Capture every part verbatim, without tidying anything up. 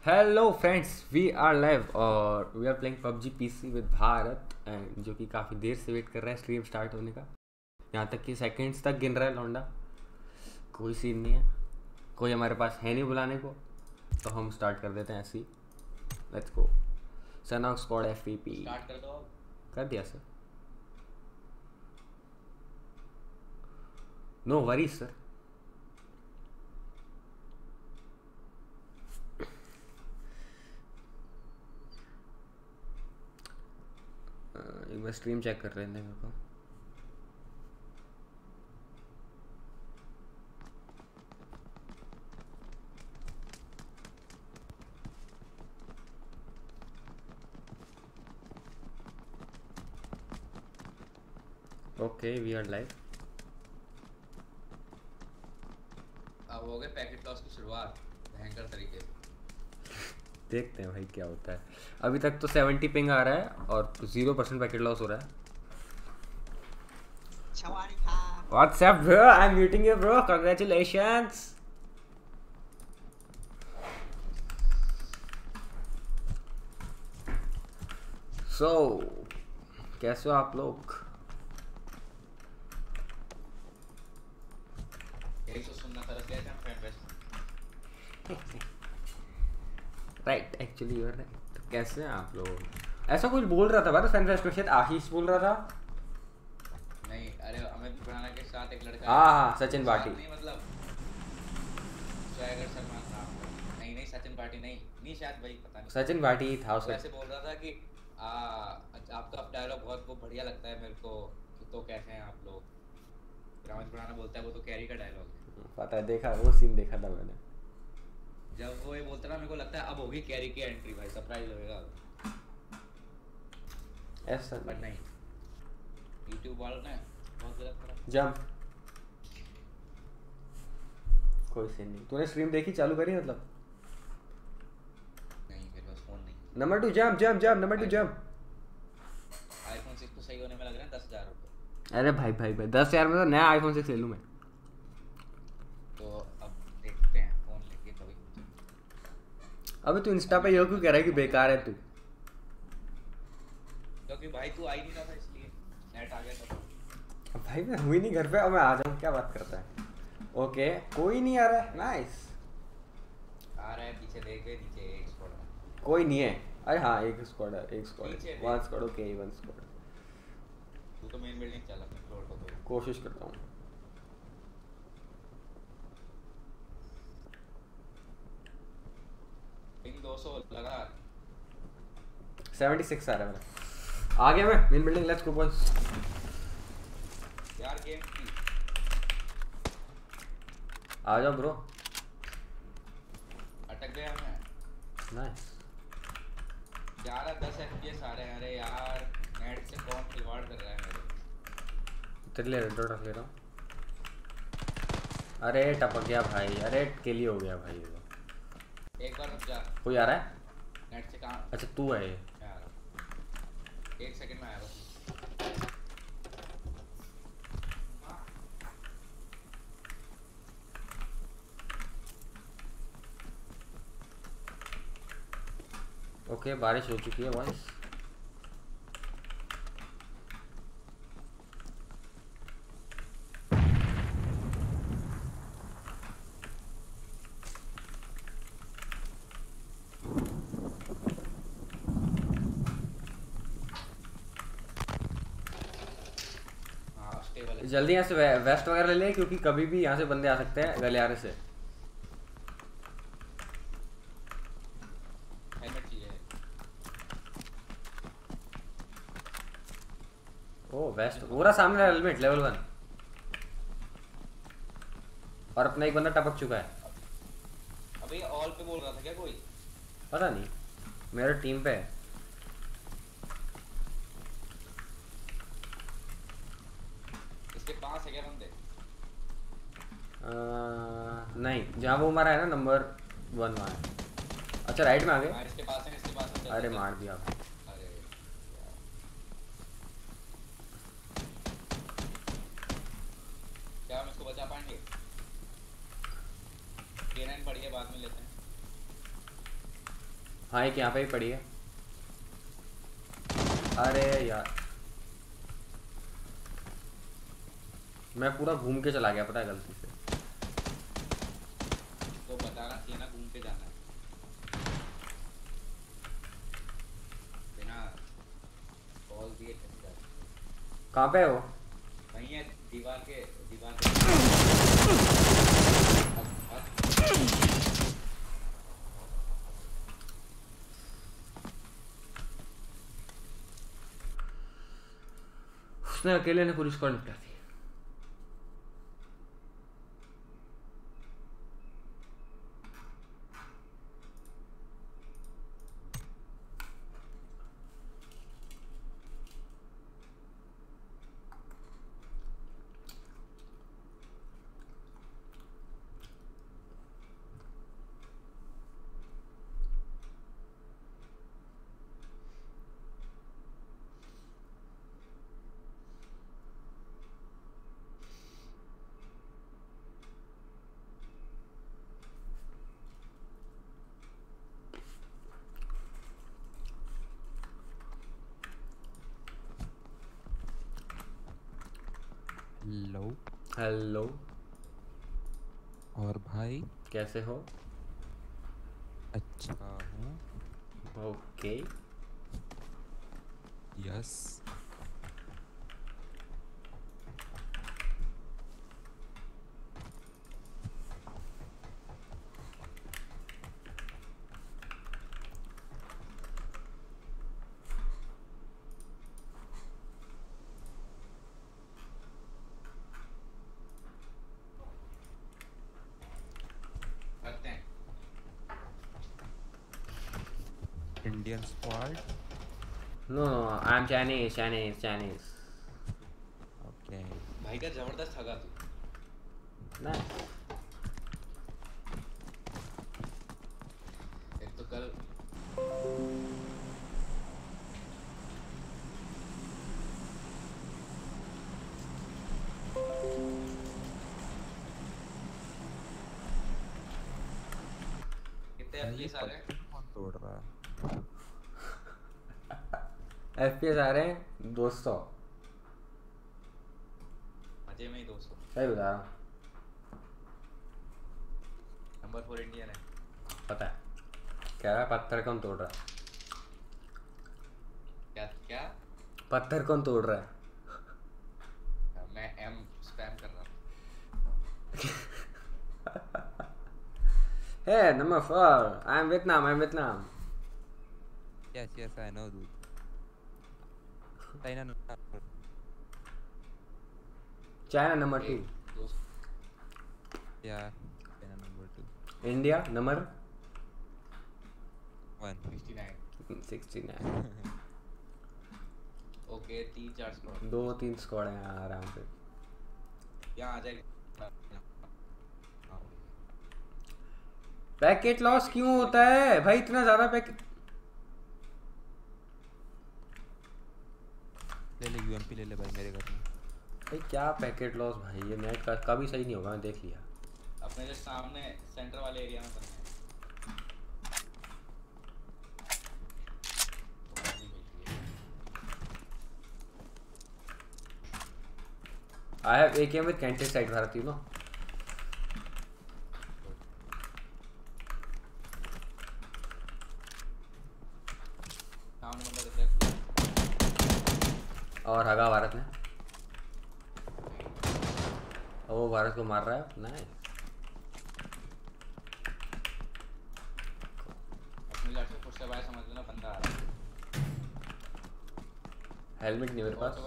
Hello friends, we are live और we are playing PUBG PC with Bharat and जो कि काफ़ी देर से वेट कर रहा है स्ट्रीम स्टार्ट होने का। यहाँ तक कि सेकंड्स तक गिन रहा है लौंडा। कोई सीन नहीं है, कोई हमारे पास है नहीं बुलाने को, तो हम स्टार्ट कर देते हैं ऐसे ही। Let's go. Sanhok squad F P P start कर दो। कर दिया सर। No worry sir. एक बार स्ट्रीम चेक कर रहे हैं मेरे को। Okay we are live. अब हो गए पैकेट लॉस की शुरुआत भयंकर तरीके से। देखते हैं भाई क्या होता है। अभी तक तो सेवेंटी पिंग आ रहा है और जीरो परसेंट पैकेट लॉस हो रहा है। What's up bro? I'm meeting you bro. Congratulations. So, कैसे हो आप लोग? यही तो सुनना तरस गया था fan best. Right, actually you are right. तो कैसे हैं आप लोग? ऐसा कुछ बोल रहा था भाई फैन फेस्ट में, शायद आशीष बोल रहा था। नहीं, अरे अमित खुराना के साथ एक लड़का। हाँ हाँ, सचिन भाटी। नहीं मतलब स्वैगर सलमान नाम का। नहीं नहीं सचिन भाटी नहीं नहीं शायद भाई पता नहीं। सचिन भाटी ही था उसका। ऐसे बोल रहा था कि आ, आपका डायलॉग बहुत वो बढ़िया लगता है मेरे को कि तो कैसे हैं आप लोग। अमित खुराना बोलता है वो तो कैरी का डायलॉग है। पता है, देखा वो सीन देखा था मैंने। जब वो ये बोलता ना मेरे को लगता है अब होगी कैरी की एंट्री, भाई सरप्राइज होगा। ऐसा बट नहीं, यूट्यूब वालों ने बहुत गलत करा। जंप कोई सीन नहीं। तूने स्ट्रीम देखी, चालू करी मतलब? नहीं मेरे पास फोन नहीं। Number two jump jump jump number two jump. IPhone six तो सही होने में लग रहा है दस हजार रुपये। अरे भाई भाई भाई दस हजार में तो नया आईफोन सिक्स ले लूँ मैं। तो अब देखते हैं फोन लेके कभी। अबे तू इंस्टा पे ये क्यों कह रहा है कि बेकार है तू? क्योंकि भाई तू आ ही नहीं रहा था इसलिए नेट आ गया था। अब भाई मैं हुई नहीं घर पे, अब मैं आ जाऊँ, क्या बात करता है? ओके कोई नहीं आ रहा है। नाइस। आ रहा है पीछे देख के, नीचे एक स्क्वाड है। कोई नहीं है। अरे हाँ, एक स्क्वाड है, एक स्क्वाड नीचे है, देख। One squad. Okay one squad. तू तो मेन बिल्डिंग चल अपने फ्लोर को तो। कोशिश करता हूँ। पिंग दो सौ लगा। सेवेंटी सिक्स आ रहा है मेरा। आ गया मैं main building. Let's go boys. यार गेम की आ जाओ ब्रो। अटक गया मैं। नाइस। ग्यारह दस एफपीएस आ रहे हैं। अरे यार नेट से कौन खिलवाड़ कर रहा है मेरे। तेरे लिए रेड डॉट रख ले रहा हूँ। अरे टपक गया भाई। अरे किल ही हो गया भाई ये तो। एक बार रुक जा। कोई आ रहा है? नेट से कहाँ? अच्छा तू है ये। मैं आ रहा हूँ। एक सेकंड में आया बस। ओके बारिश हो चुकी है बॉयज। हाँ स्टेबल है। जल्दी यहाँ से वे, वेस्ट वगैरह ले ले, क्योंकि कभी भी यहाँ से बंदे आ सकते हैं गलियारे से। हेलमेट चाहिए। ओ वेस्ट पूरा सामने हेलमेट लेवल वन। और अपना एक बंदा टपक चुका है। अबे ऑल पे बोल रहा था क्या कोई? पता नहीं, मेरे टीम पे है। इसके पास है क्या बंदे? आ, नहीं, जहाँ वो मारा है ना नंबर वन वहाँ है। अच्छा राइट में आ गए। हाँ इसके पास है, इसके पास है। अरे मार दिया। अरे क्या हम इसको बचा पाएंगे? के नाइन बढ़िया बाद में लेते हैं। हाँ एक यहाँ पे ही पड़ी है। अरे यार मैं पूरा घूम के चला गया, पता है गलती से। तो बताना चाहिए ना, घूम के जाना है बिना बॉल दिए। कहाँ पे है वो? वहीं है दीवार के, दीवार के। उसने अकेले ने पूरी स्क्वाड निपटा दी। हेलो। हेलो। और भाई कैसे हो? अच्छा हूँ। ओके। यस। करते हैं Indian squad. No no I am Chinese Chinese Chinese. Okay. भाई का जबरदस्त हगा तू। ना एक तो कल कितने एफपीएस आ रहे हैं? कौन तोड़ रहा है? एफपीएस आ रहे हैं दो सौ। मजे में ही दो सौ। सही बता रहा हूँ। नंबर फोर इंडियन है। पता है कह रहा है पत्थर कौन तोड़ रहा है। क्या क्या? पत्थर कौन तोड़ रहा है? मैं एम स्पैम कर रहा हूँ। Hey, number four. I'm Vietnam. I'm Vietnam. Yes, yes, I know, dude. China number China number two. एक, दो सौ। yeah, China number two. India number One. Sixty nine. Sixty nine. Okay तीन चार squad. दो तीन स्क्वाड हैं आराम से। यहाँ आ जाएगा। पैकेट लॉस क्यों होता है भाई इतना ज्यादा पैकेट? ले ले यूएमपी ले ले भाई मेरे घर में। भाई क्या पैकेट लॉस भाई, ये नेट का कभी सही नहीं होगा, मैं देख लिया। अपने जो सामने सेंटर वाले एरिया में बनना है। I have A K M with Kente side Bharat, you know. सामने बंदा दिख रहा है। और हगा भारत ने, और वो भारत को मार रहा है। नाइस। अपने लड़के खुद से बाहर समझ लेना बंदा आ रहा है। हेलमेट नहीं मेरे पास।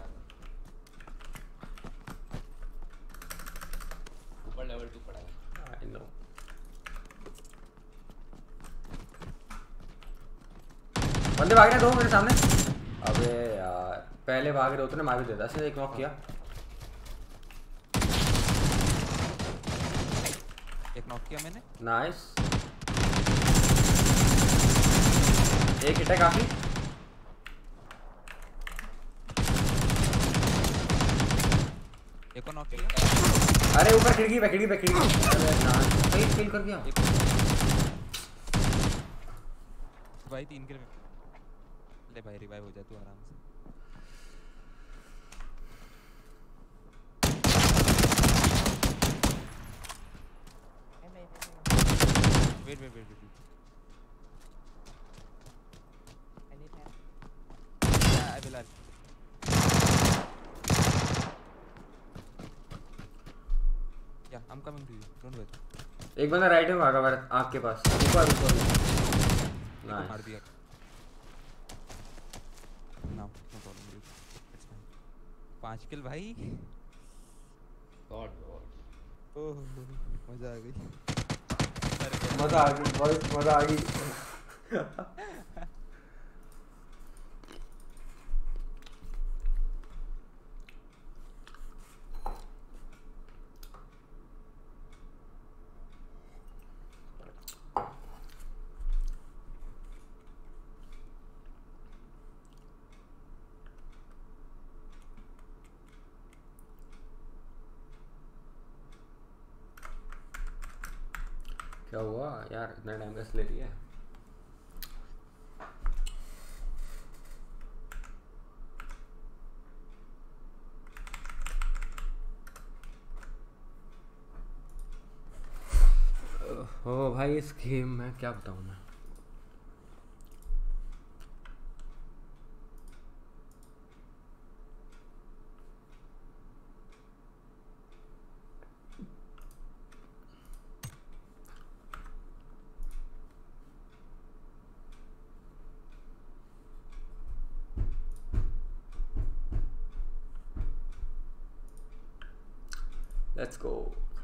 ऊपर लेवल टू पड़ा है। I know. बंदे भाग रहे हैं दो मेरे सामने। अबे यार पहले भाग रहे होते ना, मार भी देता। सीधा एक नॉक किया। एक नॉक किया मैंने। नाइस। एक हिट है काफी। एक और नॉक किया। अरे ऊपर खिड़की पे खिड़की पे खिड़की। अरे नाइस, सही किल कर दिया। भाई तीन किल ले भाई, रिवाइव हो जा तू आराम से। Wait wait wait wait I will I या I am coming to you, don't wait. एक बंदा राइट में भागा भारत आँख के पास, ऊपर ऊपर मार नाइस। दिया ना, no problem dude, it's fine. पांच किल भाई, गॉड गॉड। ओह मजा आ गई, मजा आ गई बॉयज, मजा आ गई। क्या हुआ यार, इतना टाइम कैसे ले रही है? ओ भाई इस गेम में क्या बताऊँ मैं। Let's go.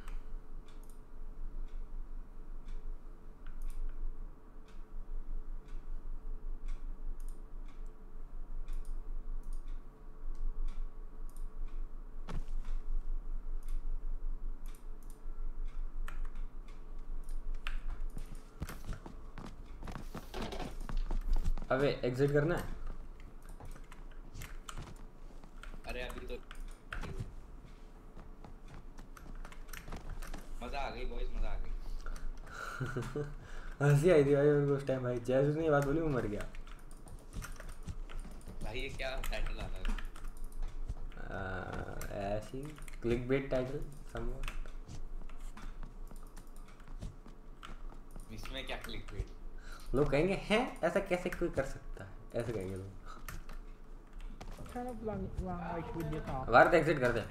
अबे एग्जिट करना है। अरे अभी तो मजा आ गई बॉयज, मजा आ गई। हंसी आई थी भाई मेरे को उस टाइम भाई, जैसे उसने ये बात बोली वो मर गया। भाई ये क्या टाइटल आता है? आ, ऐसी क्लिक बेट टाइटल समवॉट। इसमें क्या क्लिक बेट? लोग कहेंगे हैं ऐसा कैसे कोई कर सकता है, ऐसे कहेंगे लोग। kind of wrong, wrong like with your talk. Bharat exit कर दे।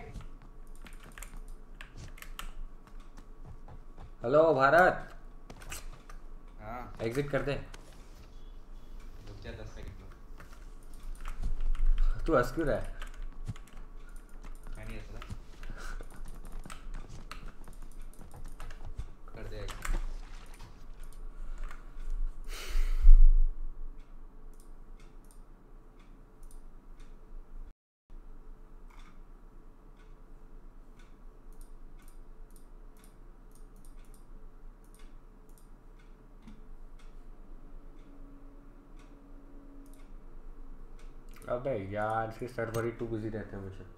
हेलो भारत, हाँ एग्जिट कर दे। रुक जा दस सेकंड में। तू हंस क्यों रहा है? मैं नहीं हंस रहा। कर दे exit। अबे यार इसके सर्वर ही टू बिजी रहते हैं हमेशा।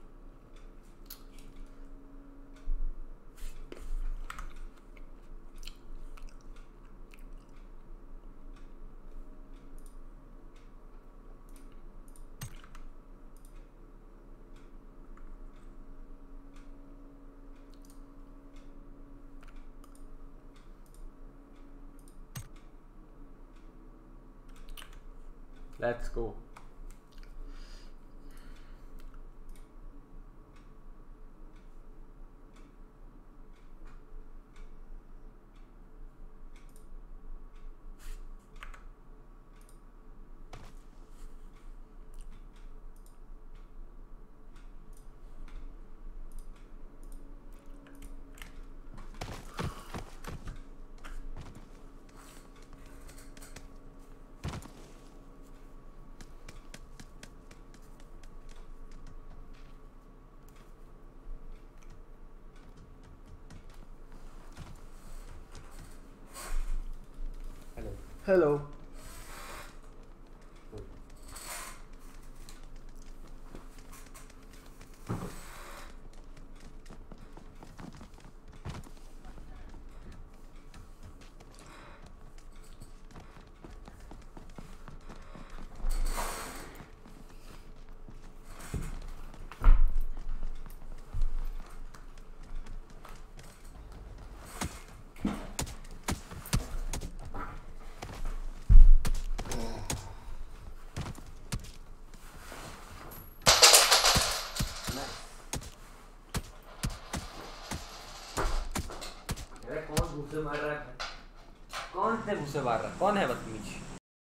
Let's go. Hello hello. घुसे मार रहा है? कौन से घुसे मार रहा है? कौन है बदतमीज?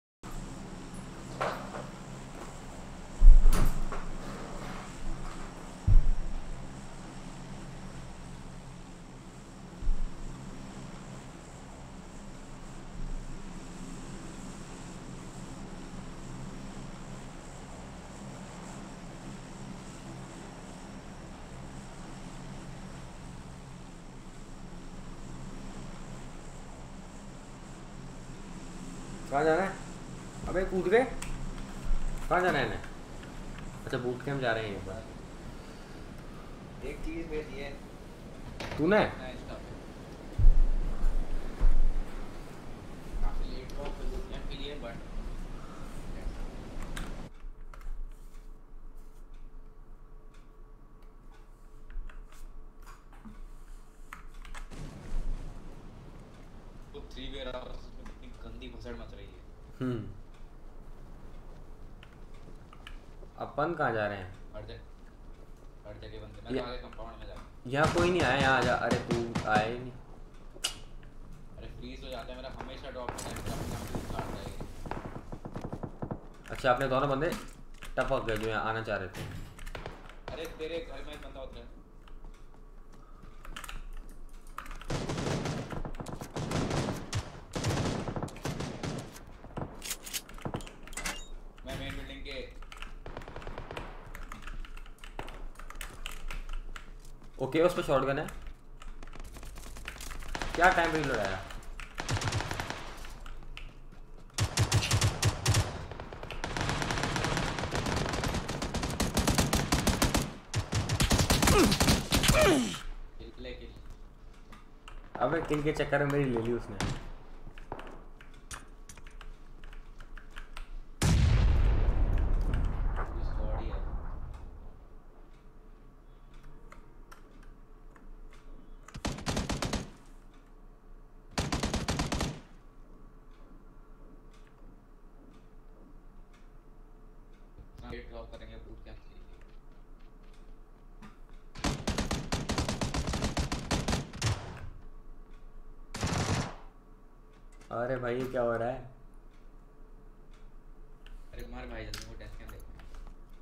कहाँ जाना है? अबे कूद गए। कहाँ जाना है इन्हें? अच्छा बूट कैंप जा रहे हैं एक बार। एक चीज भेजी है तूने? ना इंस्टा पे, काफी लेट हुआ फिर बुक के लिए बट वो थ्री वेयर हाउस में कितनी गंदी भसड़ मच रही है। हम्म। अपन कहाँ जा रहे हैं? हर जगह हर जगह बंदे। मैं ये- तो आगे कंपाउंड में जा रहा हूँ। यहाँ कोई नहीं आया। यहाँ जा। अरे तू आया ही नहीं। अरे फ्रीज हो जाता है मेरा हमेशा। ड्रॉप में टाइम पर अपने आप ही काटता है ये। अच्छा आपने दोनों बंदे टपक गए जो यहाँ आना चाह रहे थे। अरे तेरे घर में एक बंदा होता है। मैं मेन बिल्डिंग के ओके उस पर शॉटगन है। क्या टाइम पे लड़ाया? ले के अबे किल के चक्कर में मेरी ले ली उसने। स्क्वाड ही है। ना वेट ड्रॉप करेंगे बूट कैंप के लिए। अरे भाई ये क्या हो रहा है? अरे कुमार भाई जल्दी वो टेस्ट कैम देखते हैं।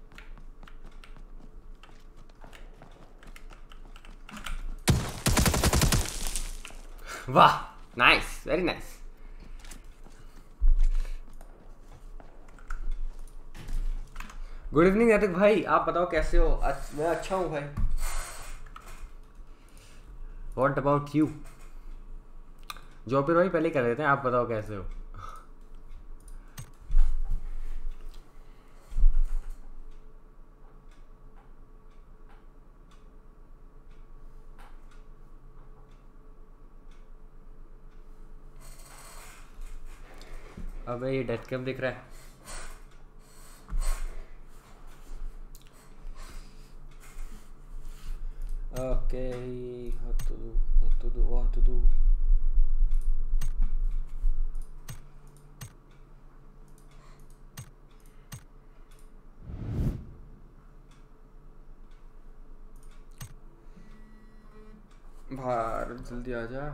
वाह nice very nice. Good evening Naitik भाई, आप बताओ कैसे हो? अच- मैं अच्छा हूँ भाई। What about you? जॉबिर भाई पहले कर लेते हैं, आप बताओ कैसे हो? अबे ये डेथ कैम दिख रहा है। Okay what to do what to do what to do। बाहर जल्दी आ जा।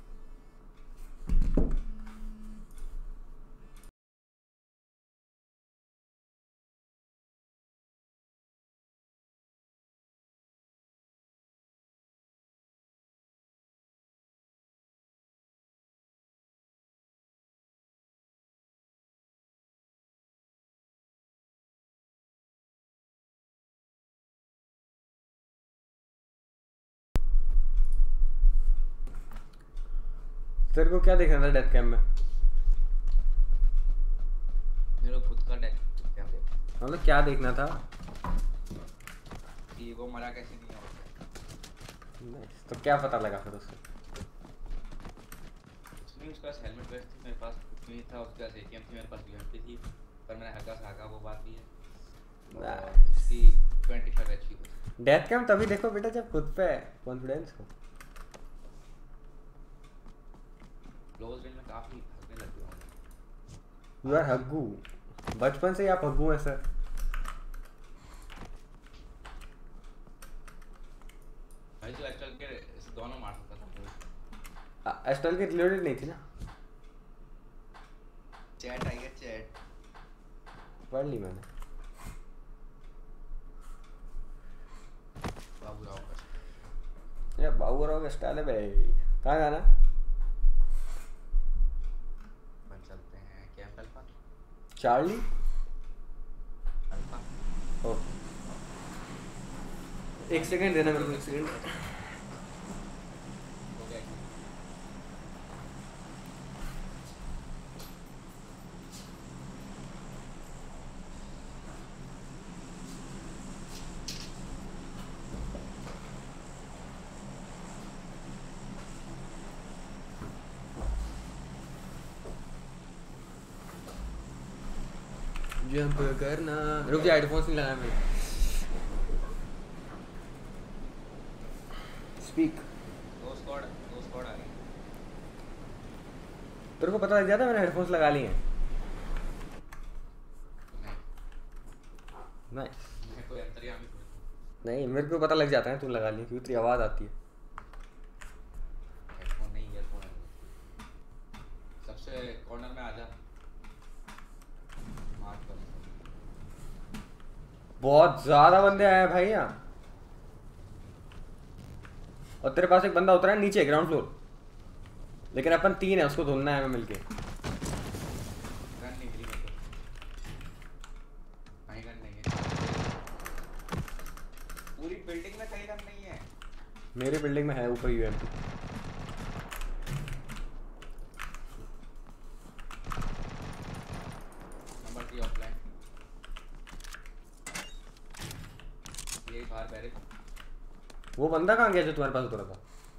तेरे को क्या देखना था डेथ कैम में? मेरे को खुद का टेस्ट कैम देखना है मतलब क्या देखना था? कि वो मरा कैसे नहीं होता। Nice। तो क्या पता लगा फिर उससे? उसमें उसके पास हेलमेट वेस्ट थी, मेरे पास कुछ नहीं था। उसके पास एटीएम थी, मेरे पास यूएमपी थी, पर मैंने हल्का सा हाका, वो बात भी है। और Nice। उसकी ट्वेंटी फाइव एचपी थी। डेथ कैम तभी देखो बेटा जब खुद पे कॉन्फिडेंस हो। क्लोज रेंज में काफी हगने लग गया हूँ। यू आर हग्गू। बचपन से ही आप हग्गू हैं सर। भाई तो एक्चुअल के इसे दोनों मार सकता था। एस्टल की रिलोडेड नहीं थी ना? चैट आई है चैट। पढ़ ली मैंने। बाबू राव का ये बाबू राव का स्टाइल है भाई। कहाँ जाना? बन चलते हैं कैंप अल्फा। चार्ली? अल्फा ओ एक सेकंड देना मेरे को, एक सेकंड। हो गया क्या? जंप करना। रुक जा, हेडफोन्स नहीं लगाया मैंने। स्पीक। दो स्क्वाड दो स्क्वाड आ गए। तेरे को पता लग जाता है मैंने हेडफोन्स लगा लिए हैं? नहीं नहीं मैं कोई अंतर्यामी हूँ। नहीं, मेरे को पता लग जाता है तू लगा ली क्योंकि तेरी आवाज़ आती है। हेडफोन नहीं ईयरफोन है। सबसे कॉर्नर में आजा। मार्क कर। बहुत ज़्यादा बंदे आए हैं भाई यहाँ। और तेरे पास एक बंदा उतरा है नीचे ग्राउंड फ्लोर, लेकिन अपन तीन है, उसको धुलना है हमें मिलके। गन नहीं मिली मेरे को। कहीं गन नहीं है। पूरी बिल्डिंग में कहीं गन नहीं है। मेरे बिल्डिंग में है ऊपर यूएमपी। Number three offline. ये बाहर बैरिक। वो बंदा कहाँ गया जो तुम्हारे पास उतरा था?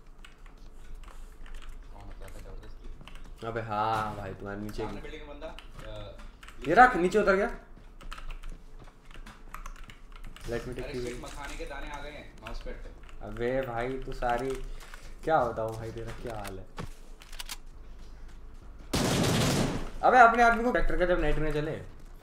कौन होता था जबरदस्ती? अबे हाँ भाई, तुम्हारे नीचे सामने बिल्डिंग में बंदा। अ, ये रख, नीचे उतर गया। लेट मी टेक अरे यू। शिट, मखाने के दाने आ गए हैं माउस पैड पे। अबे भाई तू सारी क्या बताऊं भाई, तेरा क्या हाल है? अबे अपने आदमी को वेक्टर का जब नेट में चले।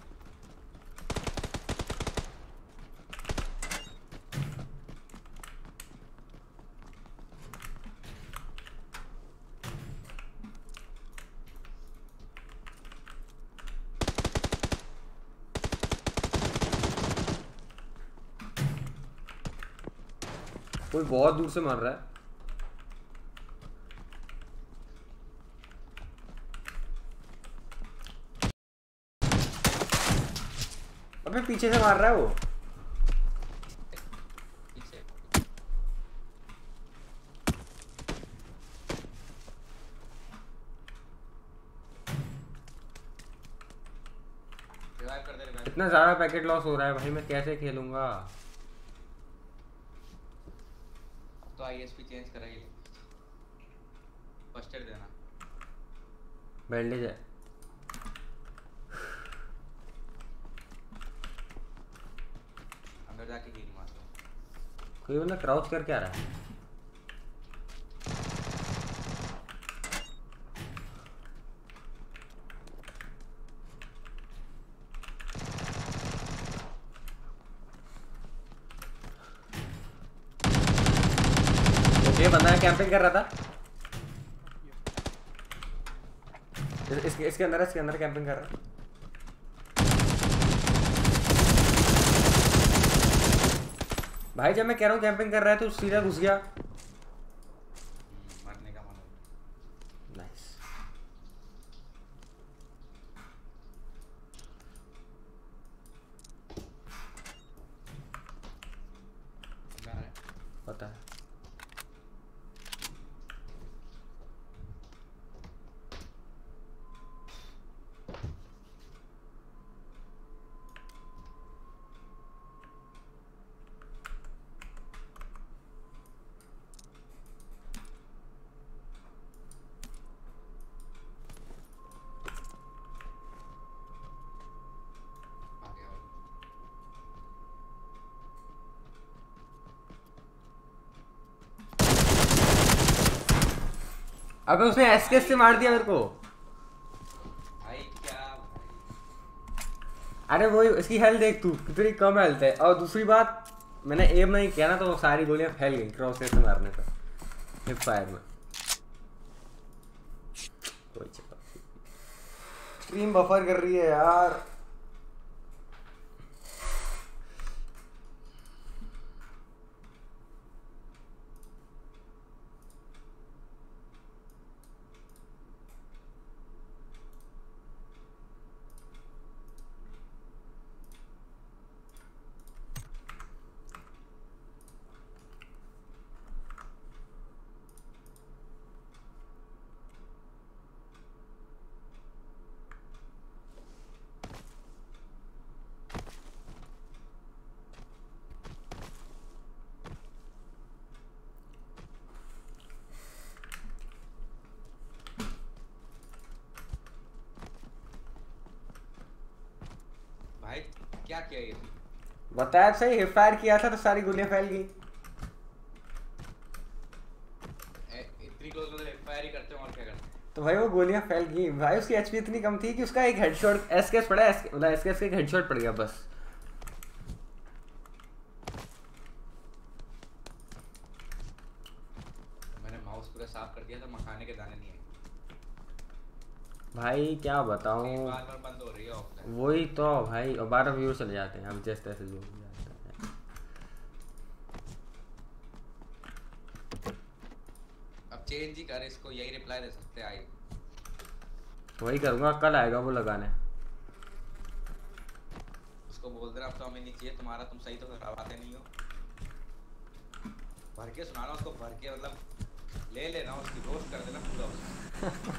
कोई बहुत दूर से मर रहा है। अबे पीछे से मार रहा है वो। पीछे। रिवाइव कर दे रिवाइव। इतना ज्यादा पैकेट लॉस हो रहा है भाई, मैं कैसे खेलूंगा? अब तो आईएसपी चेंज कराइए। फर्स्ट एड देना। बैंडेज है। अंदर जाके हील मार दो। कोई बंदा क्राउच करके आ रहा है। ये बंदा कैंपिंग कर रहा था। इस, इसके इसके अंदर इसके अंदर कैंपिंग कर रहा है। भाई जब मैं कह रहा हूँ कैंपिंग कर रहा है तो सीधा घुस गया। मरने का मन हो। नाइस। मैं आ रहा है। पता है। आ गया वो। अबे उसने एसकेएस से मार दिया मेरे को। भाई क्या भाई। अरे वो इसकी हेल्थ देख तू कितनी कम हेल्थ है। और दूसरी बात, मैंने एम नहीं किया ना तो वो सारी गोलियां फैल गई क्रॉस से मारने पर, हिप फायर में। कोई चलो, स्ट्रीम बफर कर रही है यार। भाई क्या किया ये? बताया सही, हिप फायर किया था तो सारी गोलियां फैल गई। ए- इतनी क्लोज मतलब फायर ही करते हैं और क्या करते हैं? तो भाई वो गोलियां फैल गई भाई, उसकी एचपी इतनी कम थी कि उसका एक हेडशॉट एसकेएस पड़ा, एस मतलब एसकेएस का एक हेडशॉट पड़ गया बस। मैंने माउस पूरा साफ कर दिया था, मखाने के दाने नहीं आए। भाई क्या बताऊं, बार बार बंद हो रही है ऑफलाइन। वही तो भाई, और बारह व्यूअर चले जाते हैं अब जैसे तैसे जो भी आता है। अब चेंज ही कर इसको, यही रिप्लाई दे सकते हैं आई। वही करूंगा, कल आएगा वो लगाने। उसको बोल देना अब तो हमें नहीं चाहिए तुम्हारा, तुम सही तो करवाते नहीं हो। भर के सुनाना उसको, भर के मतलब ले लेना उसकी, रोस्ट कर देना पूरा उसको।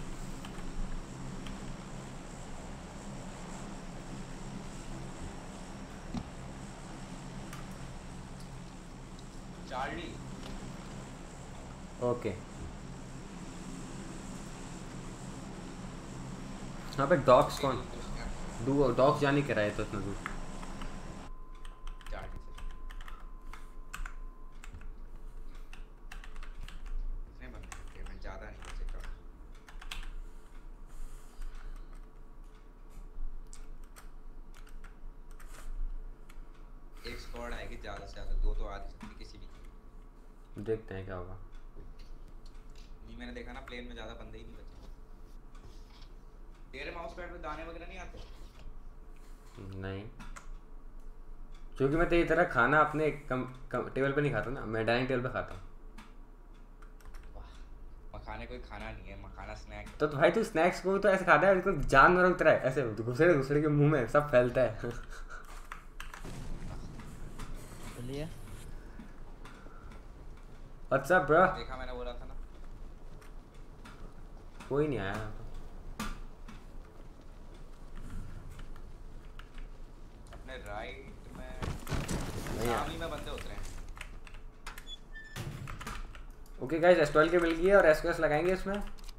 चार्ली ओके, यहाँ पे डॉग्स कौन, डू डॉग्स जाने के रहे तो इतना दूर। चार्ली से इतने बंदे हैं, मैं ज़्यादा नहीं कर सकता। एक स्क्वाड आएगी ज़्यादा से ज़्यादा, दो तो आ नहीं सकती किसी भी की। देखते हैं क्या होगा। नहीं मैंने देखा ना प्लेन में ज़्यादा बंदे ही नहीं बचे। तेरे माउस पैड में दाने वगैरह नहीं आते? नहीं, क्योंकि मैं तेरी तरह खाना अपने कम, कम टेबल पे नहीं खाता ना, मैं डाइनिंग टेबल पे खाता हूँ। मखाने कोई खाना नहीं है, मखाना स्नैक। तो, तो भाई तू स्नैक्स को तो ऐसे खाता है बिल्कुल जानवरों की तरह, ऐसे घुसड़े घुसड़े के मुंह में सब फैलता है। चलिए व्हाट्स अप ब्रो? देखा मैंने बोला था ना। कोई नहीं आया यहाँ अपने राइट में नहीं आया। सामने में बंदे उतरे हैं। ओके गाइस, एस ट्वेल्व के मिल गई है और एसकेएस लगाएंगे इसमें।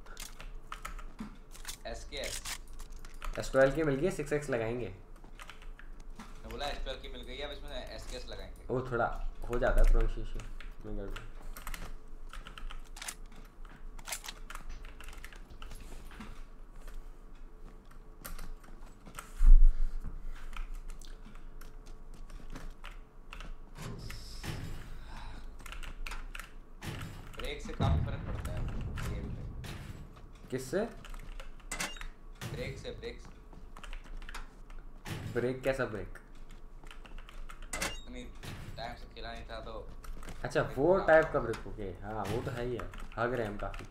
एसकेएस एस ट्वेल्व की मिल गई है, सिक्स एक्स लगाएंगे। मैं बोला एस ट्वेल्व की मिल गई है, अब इसमें एसकेएस लगाएंगे। वो थोड़ा हो जाता है प्रोनाउंसिएशन में गड़बड़। ब्रेक से काफी फर्क पड़ता है गेम में। किससे? ब्रेक से ब्रेक से ब्रेक? कैसा ब्रेक? अब इतनी टाइम से खेला नहीं था तो। अच्छा वो टाइप का ब्रेक, ओके हाँ वो तो है ही है, हग रहे हैं हम काफ़ी।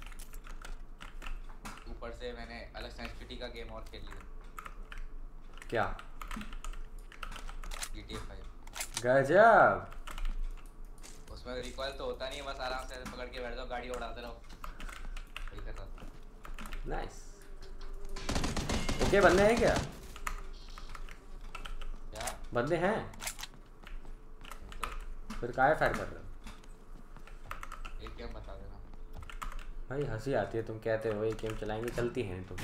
ऊपर से मैंने अलग सेंसिटिविटी का गेम और खेल लिया। क्या? G T A five. गजब। उसमें रिकॉइल तो होता नहीं है, बस आराम से पकड़ के बैठ जाओ, गाड़ी उड़ाते रहो, वही कर रहा था। नाइस। ओके बंदे हैं क्या? क्या बंदे हैं? तो फिर काहे फायर कर रहे हो? एक गेम बता देना। भाई हंसी आती है, तुम कहते हो ये गेम चलाएंगे, चलती हैं तुम।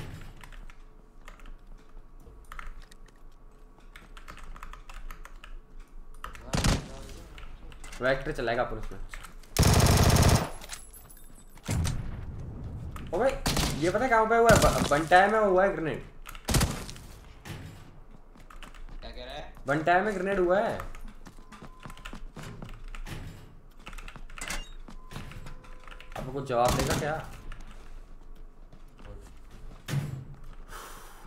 वेक्टर चलाएगा अपन उसमें। ओ भाई ये पता है कहाँ पे हुआ है? वन टाइम में हुआ है ग्रेनेड। क्या कह रहा है? वन टाइम में ग्रेनेड हुआ है। अब कुछ जवाब देगा क्या?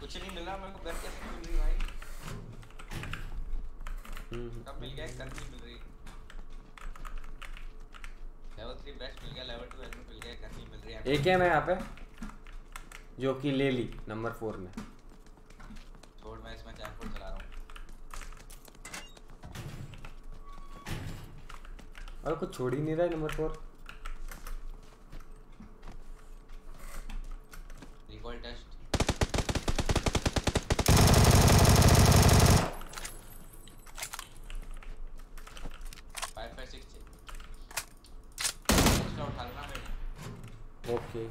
कुछ नहीं मिल रहा मेरे को, गन कैसे मिल रही भाई? हम्म कब मिल गया? गन नहीं मिल रही। लेवल थ्री बेस्ट मिल गया, लेवल टू हेलमेट मिल गया, गन नहीं मिल रही है। एक है मैं यहाँ पे जो कि ले ली नंबर फोर में। छोड़, मैं इसमें जैकपॉट चला रहा हूँ। और कुछ छोड़ ही नहीं रहा है number four. Recoil test five five six extra उठा लेना मेरे। ओके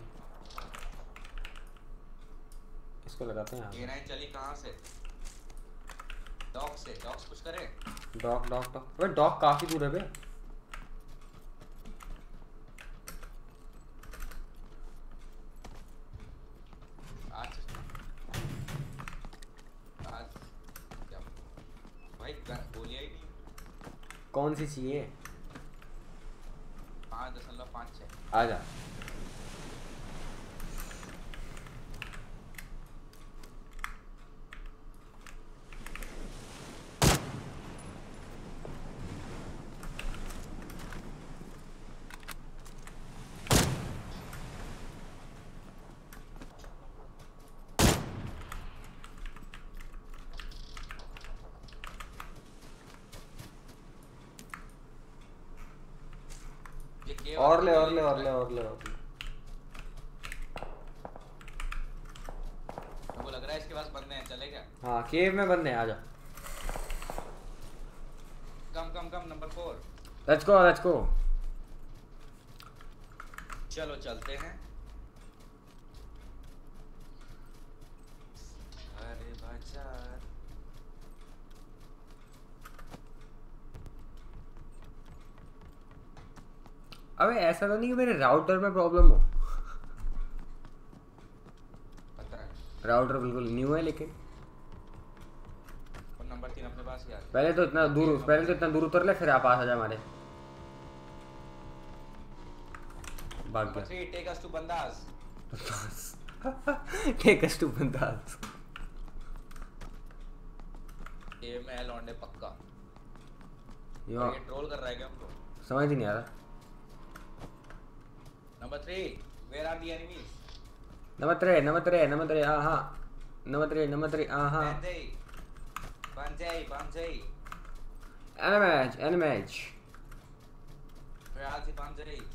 इसको लगाते हैं के नाइन चली कहाँ से? डॉग से। डॉग्स कुछ करे? डॉग डॉग डॉग अबे डॉग काफी दूर है बे। आज आज क्या भाई, गन गोलियां ही नहीं। कौन सी चाहिए? पाँच दशमलव पाँच छः। आ जा। ये के और ले और ले और ले और ले और ले। मेरे को लग रहा है इसके पास बंदे हैं, चले क्या? हाँ केव में बंदे हैं, आ जा। Come come come number four. Let's go let's go. चलो चलते हैं। अरे बाजार अबे ऐसा तो नहीं कि मेरे राउटर में प्रॉब्लम हो। पता है। राउटर बिल्कुल न्यू है लेकिन और नंबर तीन अपने पास ही आ गया। पहले तो इतना दूर पहले तो इतना दूर उतर ले, फिर आप पास आ जा हमारे। भाग नंबर गया। थ्री टेक अस टू बंदास। टेक अस टू बंदास। ये मैं लौंडे पक्का। यो ये ट्रोल कर रहा है क्या हमको? समझ ही नहीं आ रहा। Number three where are the enemies? Number three number three number three हाँ हाँ नंबर त्रे नंबर त्रे हाँ हाँ। Banzai Banzai Banzai enemies enemies. where are the Banzais?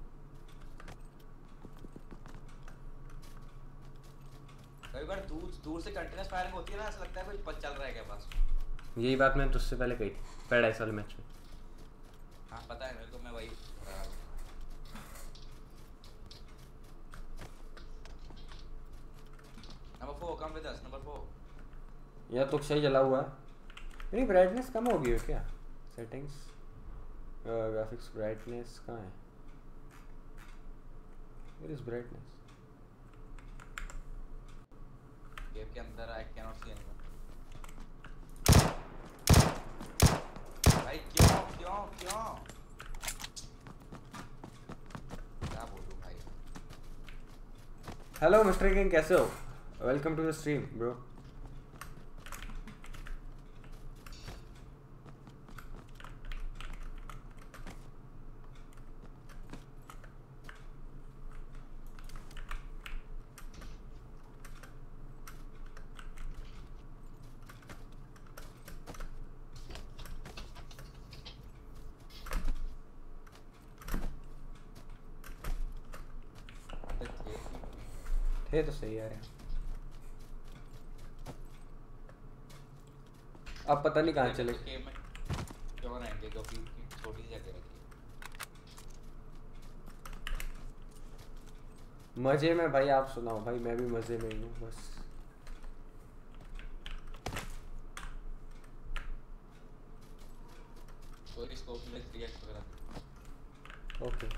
कई बार दूर दूर से कंटिन्यूअस फायरिंग होती है ना, ऐसा लगता है कोई पच चल रहा है क्या पास। यही बात मैंने तुझसे पहले कही थी पैराडाइज वाले मैच में। हाँ पता है मेरे को, मैं वही number four come with us. Number four यह तो सही चला हुआ है। मेरी ब्राइटनेस कम हो गई है क्या? सेटिंग्स ग्राफिक्स ब्राइटनेस कहाँ है? Where is brightness? गेम के अंदर I can not see anyone. भाई क्यों क्यों क्यों क्या बोलूं भाई। हेलो मिस्टर किंग, कैसे हो? Welcome to the stream bro. थे तो सही यार। अब पता नहीं कहाँ चले। गेम में क्यों रहेंगे क्योंकि छोटी सी जगह रखी मजे में भाई, आप सुनाओ भाई। मैं भी मजे में ही हूँ बस। स्टोरी स्कोप में थ्री एक्स वगैरह। ओके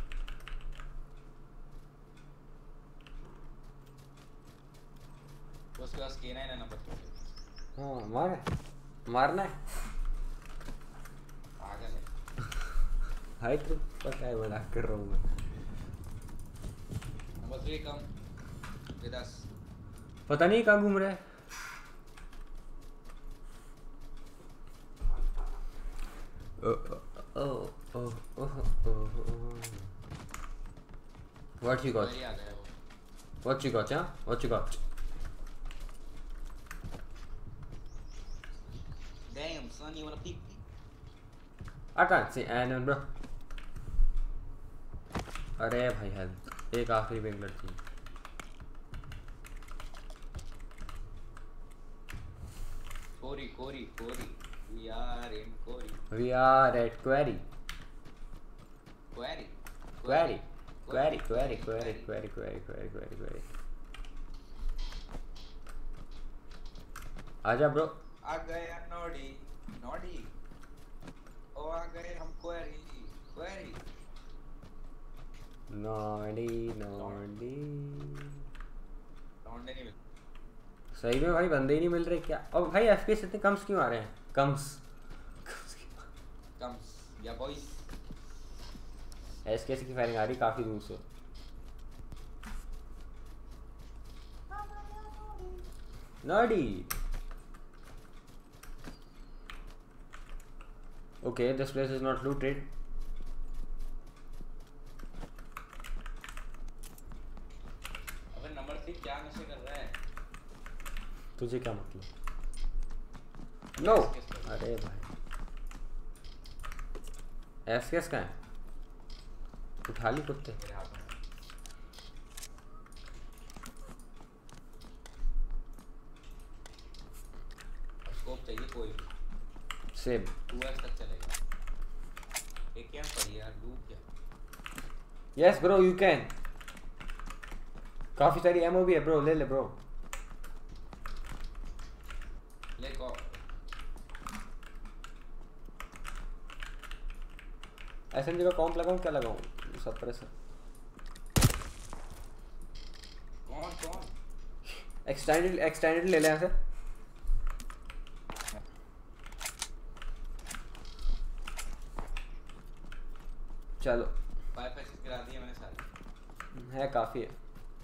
तो उसके पास के नाइन है नंबर थ्री। हाँ मार मारना है। पागल है। हाई तो पता है, मजाक कर रहा हूँ मैं। Number three come with us. पता नहीं कहाँ घूम रहा है। Oh, oh, oh, oh, oh, oh. What you got? वही आ गया वो। What you got, yeah? What you got? Damn son, you wanna peek? I can't see anyone, bro. अरे भाई हेल्थ एक आखिरी विंग लड़की quarry quarry quarry we are in quarry we are at Quarry Quarry Quarry Quarry Quarry Quarry Quarry Quarry Quarry Quarry Quarry आजा bro आ गए Noddy नोडी ओ आ गए हम क्वेरी क्वेरी नॉडी नॉडी लौंडे नहीं मिलते सही में भाई बंदे ही नहीं मिल रहे क्या और भाई एफपीएस इतने कम्स क्यों आ रहे हैं कम्स कम्स या बॉयज एसकेएस की फायरिंग आ रही काफी दूर से Noddy okay this place is not looted अबे नंबर थ्री क्या नशे कर रहा है तुझे क्या मतलब नो अरे भाई एसकेएस का है उठा ली कुत्ते मेरे हाथ में स्कोप चाहिए कोई भी सेम टू एक्स तक चलेगा एक क्या पड़ी यार लू क्या यस ब्रो यू कैन काफी सारी एमओ भी है ब्रो ले ले ब्रो ले को एसएमजी का कॉम्प लगाऊं क्या लगाऊं सप्रेसर कौन कौन एक्सटेंडेड एक्सटेंडेड ले लें यहाँ से चलो फाइव पैसेज गिरा दिए मैंने सारे है काफी है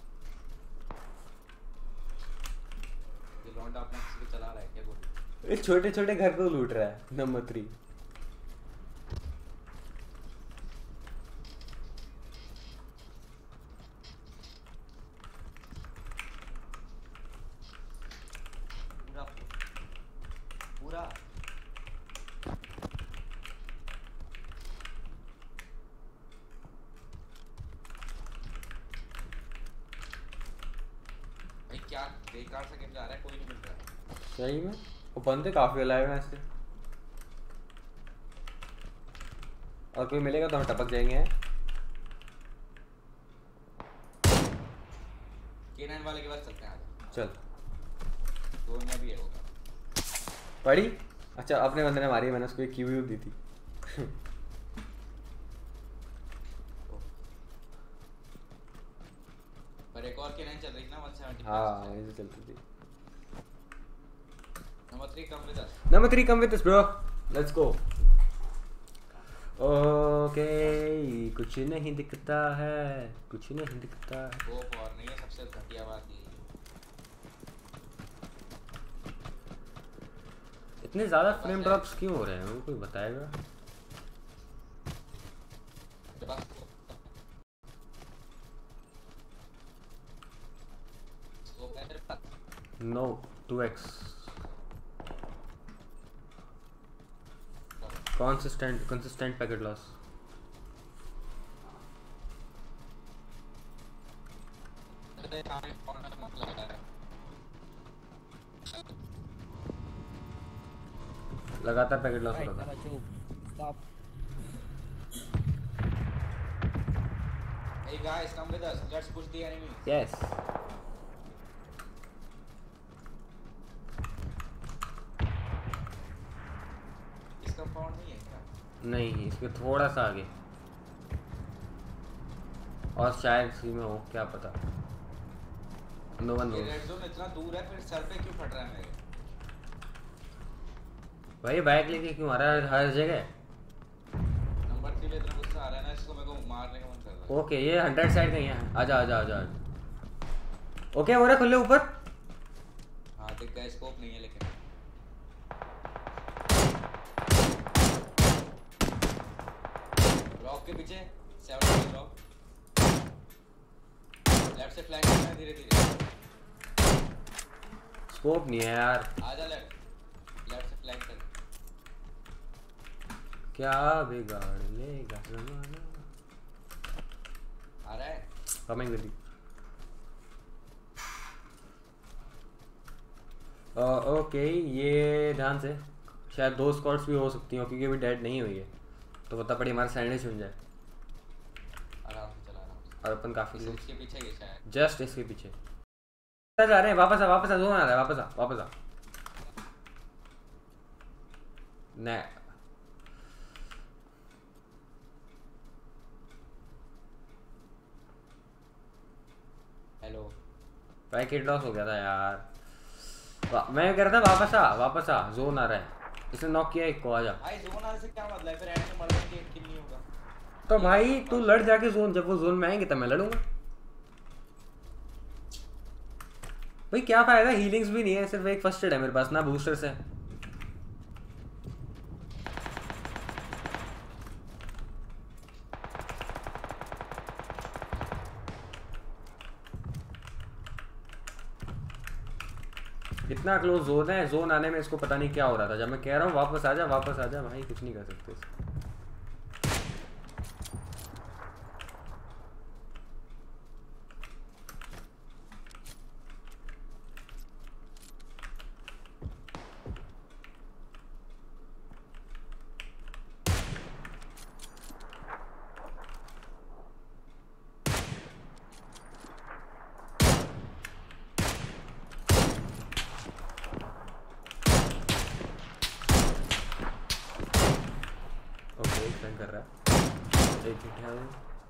ये लौंडा अपना किसी को चला रहा है क्या बोल ये छोटे छोटे घर को लूट रहा है नंबर थ्री पूरा पूरा भाई क्या बेकार सा गेम जा रहा है कोई नहीं मिल रहा है सही में वो बंदे काफी अलाइव हैं ऐसे और कोई मिलेगा तो हम टपक जाएंगे के नाइन वाले के पास चलते हैं आज चल दो में भी है होगा पड़ी अच्छा अपने बंदे ने मारी है मैंने उसको एक क्यू दी थी पर एक और के नाइन चल रही ना वन सेवेंटी हाँ वहीं से चलती थी number three come with us number three come with us bro let's go okay कुछ नहीं दिखता है कुछ नहीं दिखता है वो और नहीं है सबसे घटिया बात ये इतने ज्यादा फ्रेम ड्रॉप्स क्यों हो रहे हैं कोई बताएगा जब आप वो मेरे पास no two X consistent consistent packet loss लगातार पैकेट लॉस हो रहा था Stop. Hey guys, come with us. Let's push the enemy. Yes इस कंपाउंड नहीं है क्या? नहीं इसके थोड़ा सा आगे और शायद इसी में हो क्या पता नो वन ये नोस रेड जोन इतना दूर है फिर सर पे क्यों फट रहा है मेरे? भाई बैग लेके क्यों आ रहा है हर जगह नंबर थ्री पे इतना गुस्सा आ रहा है ना इसको मेरे को मारने का मन कर रहा है। ओके ये हंड्रेड साइड कहीं है आजा आजा आजा ओके हो रहा खुले ऊपर हाँ देख गया स्कोप नहीं है लेकिन रॉक के पीछे सेवन रॉक लेफ्ट से फ्लैंक करना है धीरे धीरे। स्कोप नहीं है यार। आजा लेफ्ट लेफ्ट से फ्लैंक कर। क्या बिगाड़ लेगा जमाना। आ रहा है कमिंग विद ओके। ये ध्यान से, शायद दो स्क्वाड्स भी हो सकती हो क्योंकि अभी डेड नहीं हुई है, तो पता पड़ी हमारा सैंडविच बन जाए। आराम से चला आराम से। और अपन काफी लोग इसके पीछे ये शायद जस्ट इसके पीछे जा रहे हैं। वापस आ वापस आ जोन आ रहा है। वापस आ वापस आ ने हेलो भाई किड लॉस हो गया था यार। वा- मैं कह रहा था वापस आ वापस आ, जोन आ रहा है। इसने नॉक किया एक को, आ जा। भाई जोन आने से क्या मतलब है? फिर एंड में मरने के किल नहीं होगा। तो भाई तू लड़ जाके जोन, जब वो जोन में आएंगे तब मैं लड़ूंगा। भाई क्या फायदा, हीलिंग्स भी नहीं है, सिर्फ एक फर्स्ट एड है मेरे पास, ना बूस्टर्स है। इतना क्लोज जोन है, जोन आने में इसको पता नहीं क्या हो रहा था। जब मैं कह रहा हूँ वापस आ जा वापस आ जा, भाई कुछ नहीं कर सकते इसको। ओके फ्लैंक कर रहा है, एक मिनट है।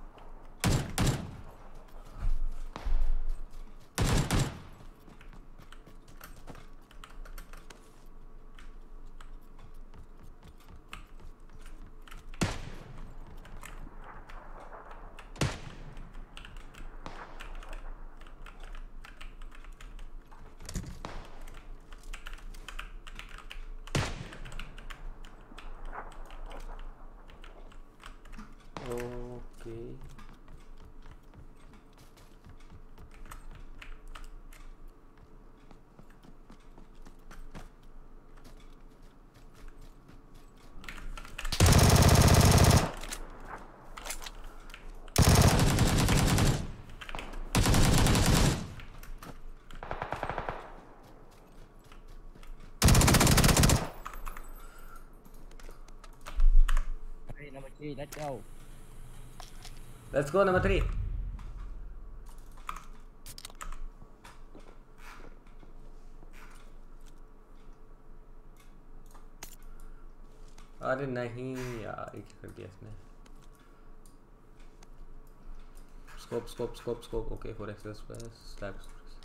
Okay Hey, number three, let's go. Let's go number three. अरे नहीं यार, एक कर दिया इसने। Scope scope scope scope okay for access plus slab.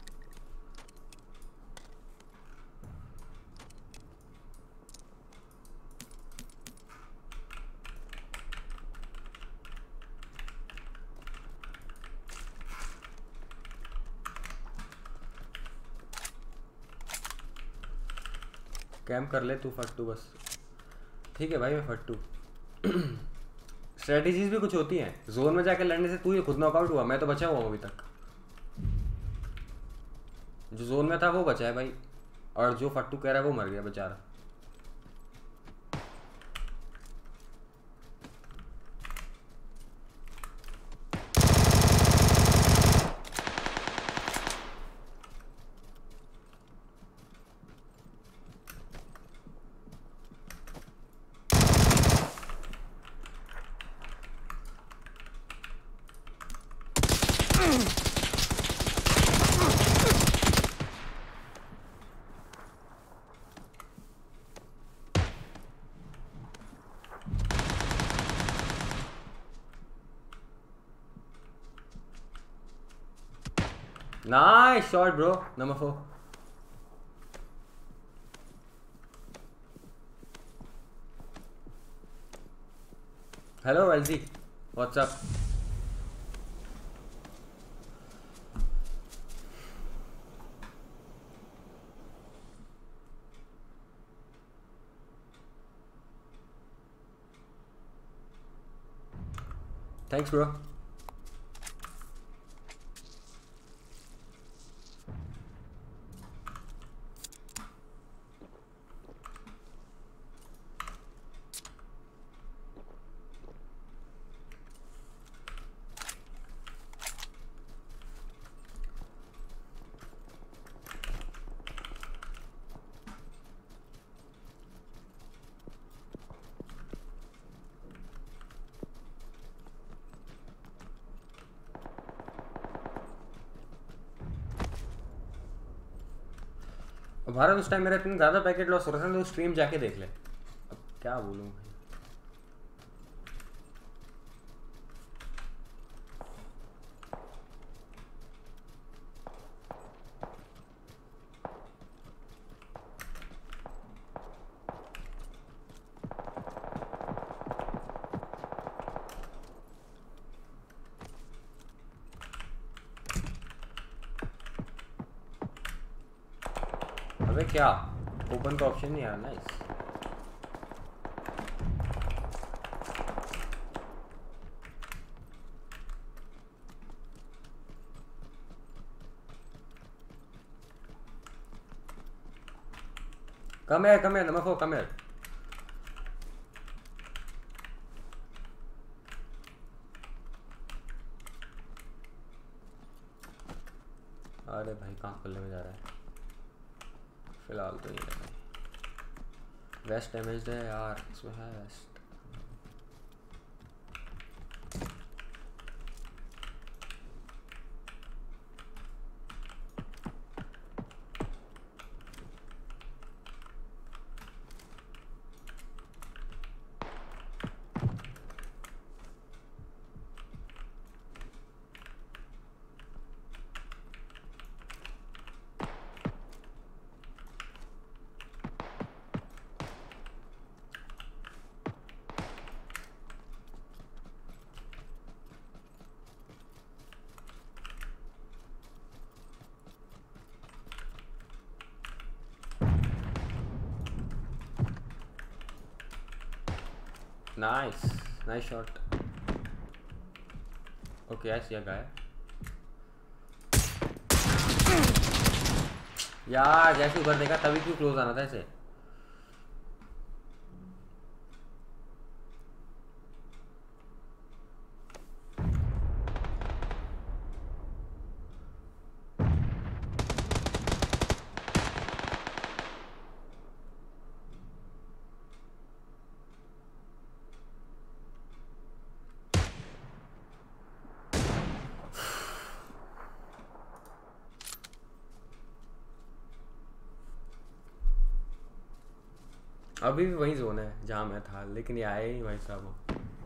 Camp कर ले तू फट्टू बस। ठीक है भाई मैं फट्टू। स्ट्रेटजीज भी कुछ होती हैं। जोन में जाके लड़ने से तू ये खुद नॉकआउट हुआ, मैं तो बचा हुआ हूँ अभी तक। जो जोन में था वो बचा है भाई, और जो फट्टू कह रहा है वो मर गया बेचारा। Nice shot, bro. Number four. Hello, L Z. What's up? Thanks bro. Bharat उस टाइम मेरा इतना ज़्यादा पैकेट लॉस हो रहा था तो स्ट्रीम जाके देख ले। अब क्या बोलूँ भाई। अबे क्या ओपन का ऑप्शन नहीं आ रहा। नाइस। कम है कम है नमक हो कम है। अरे भाई कहाँ खुलने में जा रहा है। फिलहाल तो नहीं लगा। वेस्ट डैमेज है यार इसमें है vest. Nice, nice shot. Okay, I see a guy. यार जैसे ऊपर देखा तभी क्यों क्लोज आना था ऐसे। अभी भी वही जोन है जहाँ मैं था लेकिन ये आया ही नहीं भाई साहब वो।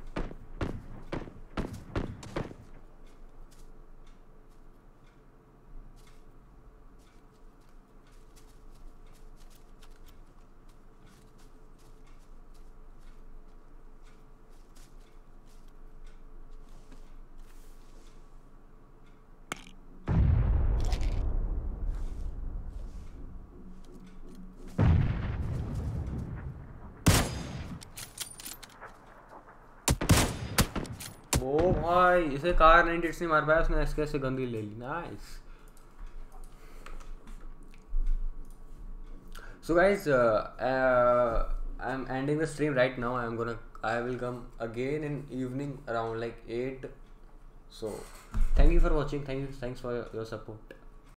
ओ भाई इसे कार नाइंटी एट से मार पाया उसने। एसके से गंदी ले ली। Nice. So guys I am ending the stream right now. I am gonna I will come again in evening around like eight. So thank you for watching. Thank you thanks for your support.